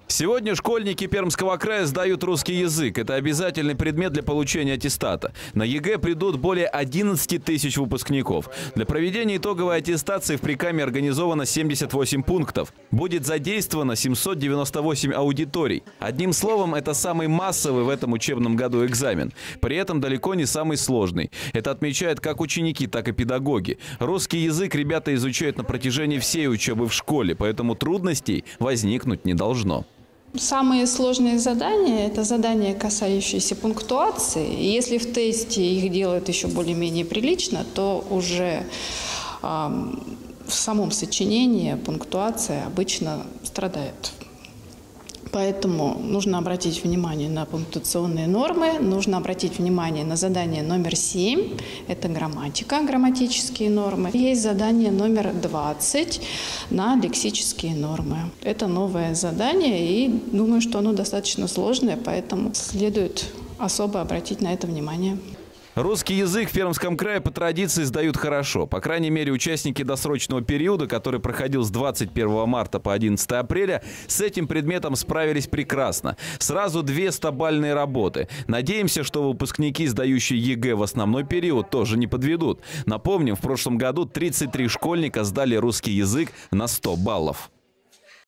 Сегодня школьники Пермского края сдают русский язык. Это обязательный предмет для получения аттестата. На ЕГЭ придут более 11 тысяч выпускников. Для проведения итоговой аттестации в Прикаме организовано 78 пунктов. Будет задействовано 798 аудиторий. Одним словом, это самый массовый в этом учебном году экзамен. При этом далеко не самый сложный. Это отмечают как ученики, так и педагоги. Русский язык ребята изучают на протяжении всей учебы в школе, поэтому трудностей возникнуть не должно. Самые сложные задания – это задания, касающиеся пунктуации. И если в тесте их делают еще более-менее прилично, то уже в самом сочинении пунктуация обычно страдает. Поэтому нужно обратить внимание на пунктуационные нормы, нужно обратить внимание на задание номер 7, это грамматика, грамматические нормы. Есть задание номер 20 на лексические нормы. Это новое задание, и думаю, что оно достаточно сложное, поэтому следует особо обратить на это внимание. Русский язык в Пермском крае по традиции сдают хорошо. По крайней мере, участники досрочного периода, который проходил с 21 марта по 11 апреля, с этим предметом справились прекрасно. Сразу 2 100-бальные работы. Надеемся, что выпускники, сдающие ЕГЭ в основной период, тоже не подведут. Напомним, в прошлом году 33 школьника сдали русский язык на 100 баллов.